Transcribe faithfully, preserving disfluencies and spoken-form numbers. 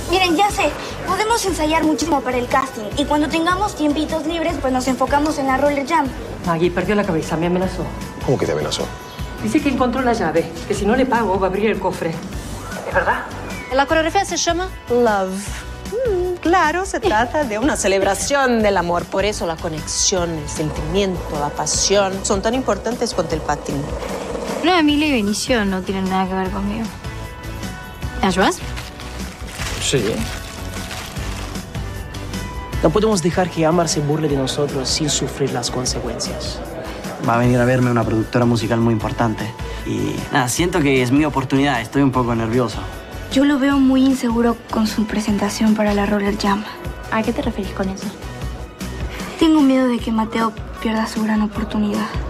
Miren, ya sé, podemos ensayar muchísimo para el casting. Y cuando tengamos tiempitos libres, pues nos enfocamos en la Roller Jam. Maggie perdió la cabeza, me amenazó. ¿Cómo que te amenazó? Dice que encontró la llave, que si no le pago va a abrir el cofre. ¿Es verdad? La coreografía se llama Love. Mm, claro, se trata de una celebración del amor. Por eso la conexión, el sentimiento, la pasión son tan importantes cuanto el patín. No, Emilia y Benicio no tienen nada que ver conmigo. ¿Me ayudas? Sí. No podemos dejar que Ámbar se burle de nosotros sin sufrir las consecuencias. Va a venir a verme una productora musical muy importante. Y nada, siento que es mi oportunidad. Estoy un poco nervioso. Yo lo veo muy inseguro con su presentación para la Roller Jam. ¿A qué te referís con eso? Tengo miedo de que Mateo pierda su gran oportunidad.